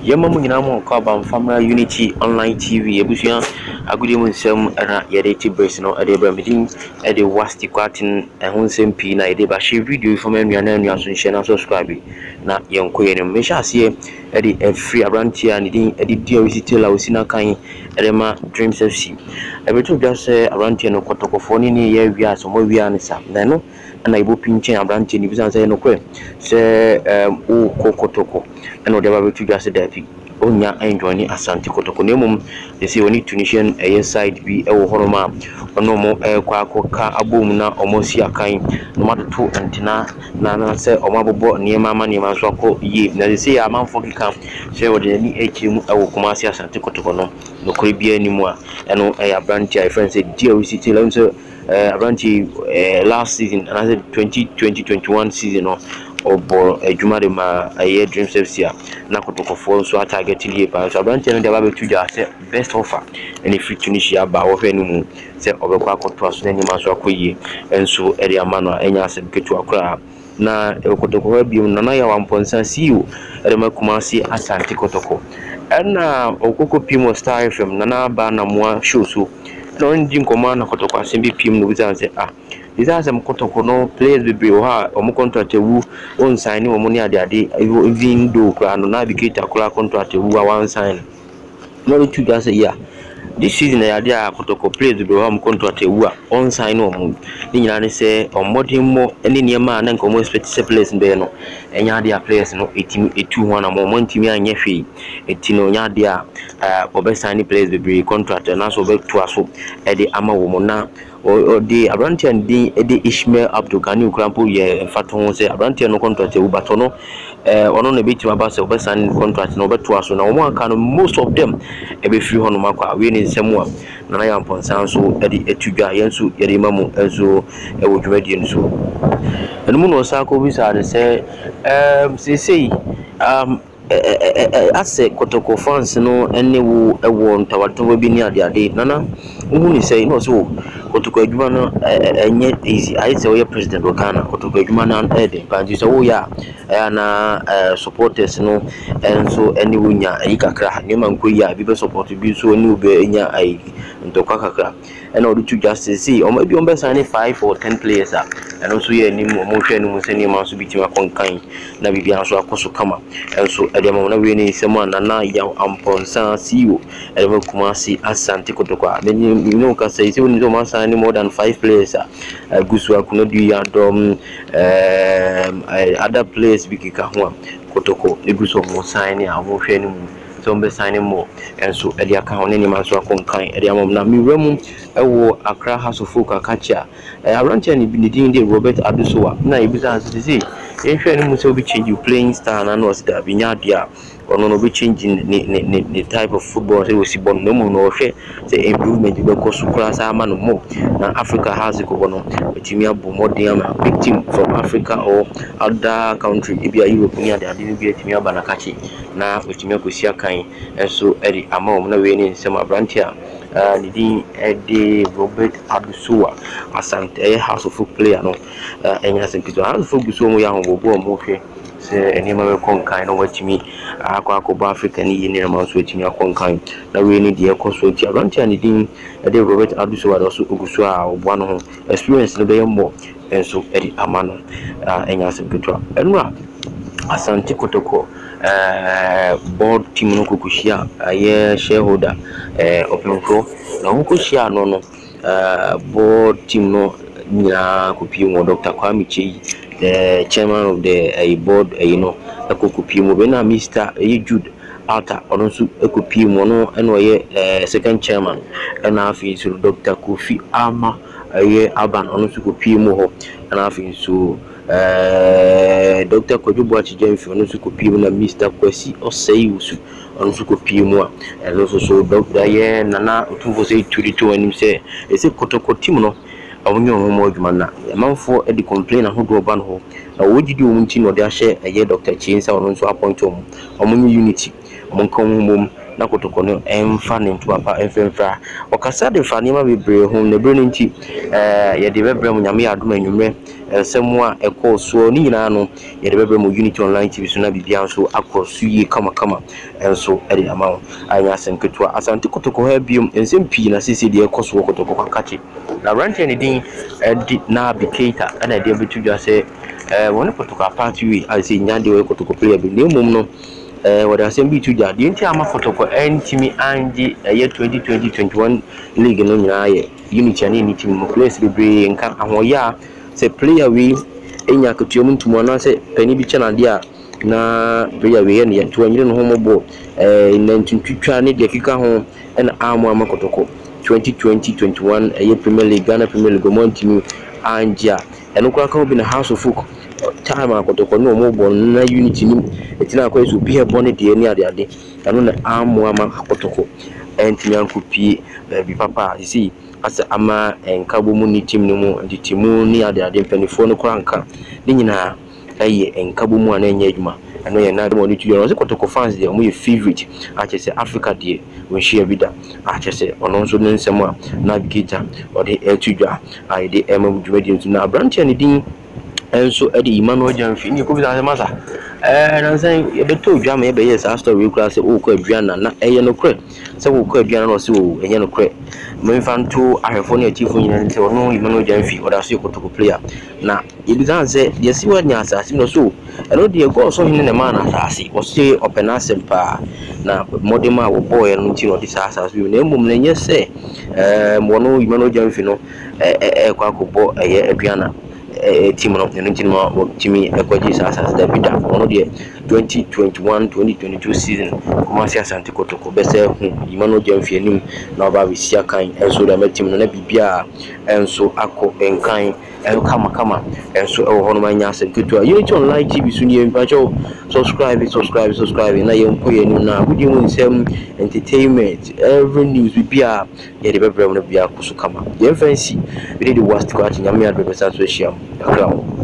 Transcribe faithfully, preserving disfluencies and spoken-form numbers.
Yama Munamo Kabam Family Unity Online T V, Ebusia, Agudi Sem, and Yadeti Bresno, a debra meeting, at the Wasti Quatin, and Hunsem Pina, a deba she video from me and Yasun subscribe. Now, young Queen and Mesha see Eddie a free arantia and Eddie dear visitor, Lausina Kain, Edema Dreams F C. Every two just say arantia no Kotoko phone in here, we are some more we are in Sap. Nano, and I will pinch and arantia, if you say no que, say, um, oh, Kotoko. And whatever we just said that Onya and joining Asante Kotoko Nemum, they say only Tunisian a side be a horoma or no more air quacoca abumna or mosia kind, no matter two antenna, Nana said or mabo near mamma near Maswako ye. Now they say a man for camp, say what any H M I will commerce Asante Kotokono, no could be anymore, and no a branch I friend said, dear, we see till uh, branch last season, another twenty twenty twenty-one season or. Obo ejumade ma aye Dreams F C na Kotoko for so target tie pa so branch no dey ba betu ja say best offer any free Tunisia ba wo hwe no mu say obekwa akoto aso na nyima so akoyie enso ere amano enya asem ketu akora na Kotoko ha biom na na ya wamponsa C E O ere makumasi Asante Kotoko na okoko pimo Star F M na na ba na mo show so no ndi nkoma na Kotoko asem bi pim no bi say ah this has some Kotoko no players be be ha omo contract wu on sign omo ni ade ade even though kra no Naby Keita kra contract wu a one sign no two just say yeah this season ya ade a Kotoko players be ha omo contract wu a on sign omo ni nyina ne say omodin mo ene niema na nkomo expect say players be no enya ade a players no etimi etu ho na mo montimi anya hwe eti no nya ade a obe sign players be be contract na so be to aso e de ama wo mo na or the Arantian D Eddie Ishmael Abdul Kanu Crampo ye Faton say Arantian no contract u batono eh ono na bit about say obesan contract no beto aso na omo aka no most of them e be free hono makwa we ni nsemu a na na yamponsan so Eddie etudwa yensu yede mamu enso e wo dwumadi enso enu mu no sa ko bi sa de say um say say um ase Kotoko fans no ene wo ewo ntawato bi ni ade ade nana uhu ni say no so Kotoko adwuma no enye easy I say we president of Ghana Kotoko adwuma na ede panji so wo ya na supporters no enso ene wonya ayi kakra ne man koyi a bi be support bi so ene obe enya ayi ntokwa kakra ene odu to just see o maybe on be sign five or ten players a ene so ye ni mo hwe ni mo se ni man so bi tima konkan na bibia so akoso kama enso ede ma na we ni sema na na ya amponsa C E O ede ma kumasi Asante Kotoko then you know ka say say we no sign more than five players a gusu akuno du ya dom um other players bi kika ho Kotoko egusu mo sign a wo hwe ni mu so be sign more enso ede aka ho ni man so akonkan ede amom na miwramu ewo Accra House of Folk akacha Arantia ni bi din de Robert Adusowa na ebisa say e hwe ni mu so bi change you playing star na no star bi nya dia ono no be changing the type of football say we see bon no no hwe say improvement be ko su class ama no mo na Africa has ko bono etimi abo modern ama big team from Africa or other country e bia Europe ni ade ade bi etimi aba na kachi na etimi akosi akan enso edi ama o na we ni nsema Brantia uh nidi edi Robert Adusowa Asante House of Folk player no enya sempito House of Folk so mo ya ho bobo mo hwe se enima we konkan no watimi akwa akọba Africa ni yini na manso etimi akonkan na we ni de ekoso eti Arantia ni din edi Robert Adusowa do so oguso a obo no ho experience no be yemo enso edi amano enya sempito enwa Asante Kotoko eh board team no kokushia aye shareholder eh openko na kokushia no no eh board team no nya kopi mo Doctor Kwame Chei the chairman of the uh, board uh, you know akokupi mo be na Mister Jude Alta onso akopi mo no eno ye second chairman na afi so Doctor Kofi Ama aye Aban onso kopi mo ho na afi so eh Doctor Kojubo Achijemfi onso kopi mo na Mister Kwesi Oseiusu onso kopi mo a so so Doctor ye nana otumfo say twenty-two anim say e say Kotoko team no awonyo mo adwuma na manfo e di complain ahodo oba no ho na wogidi wo munti no de ahye eye Doctor Chinsa ono nso appoint om omonyo unity omon kan mum na Kotoko no emfa ne nto apa emfemfa okasa de fa ne ma bebre ho ne bre no nti eh ye de bebre mu nyame adom anwumre ensemu a ekọ so ni nyina no ye de bebre mu Unity Online T V so na bibia so akrosu yi kama kama enso e de ama anya senketua Asante Kotoko ha biom ensem pi na sisi de ekọ so Kotoko kwakachi na ranche ne din edi Naby Keita ana de betu dwa se eh woni Kotoko party wi ase nyande we Kotoko player bi ne mum no eh wada asem bi tu dwa de nti ama Kotoko entimi anji eh twenty twenty twenty-one league no nyina ye Unity ani ni team mo players bebre nka ahoya se player we enya ketuo muntumo na se pani bi chana dia na player we ne to anyire no homo bo eh nantutwa ne de kika ho na amu ama Kotoko twenty twenty twenty-one eh Premier League Ghana Premier League mo ntimi anja eno kwa ka obi na House of Folk time Kotoko no mo bo na Unity ni etina akwa so bi he bo ne de ni ade ade eno na amu ama Kotoko entimi ankopie bi papa you see asa ama enkabo mu ni team no mu ndi timu ni ade ade mpanifo no kora nka ni nyina aye enkabo mu ana enya adwuma ano ye na mo ni tuyo no se Kotoko fans de mo ye favorite a chese Africa de won share bida a chese ono nso ne nsem a Naby Keita ode etudwa a de ema dwumadi ntu na branch ne din enso e de Emmanuel Jamfi ni ko bi na masa eh na say e beto dwa ma e be yes story kura se o ko aduana na eye no kre se o ko aduana no se o enye no kre mo infanto ahefo ne atifo nyina nti ono Emmanuel Jamfi oda so Kotoko player na e bi dan se ye si wanya asase no so eno de go so hine ne ma na asase o se open asempa na modema wo boy no nti no de sa asase bi na emum na nye se eh mo no Emmanuel Jamfi no eh eh kwa kobo eye aduana team no nti no timi ekwaji sa asase da bida ono de twenty twenty-one twenty twenty-two season kuma si Asante Kotoko bese hu Emmanuel Jamfi anim na oba we sia kan enso da team no na bibia enso akọ enkan el kama kama enso e ho no manya Asante Unity Online T V so ni empacho subscribe subscribe subscribe na ye mpo ye nim na gudi mu nsem entertainment every news bibia ye de bebre no bia kusu kama ye fancy we dey the worst kwat nyame adwe besa so hia akra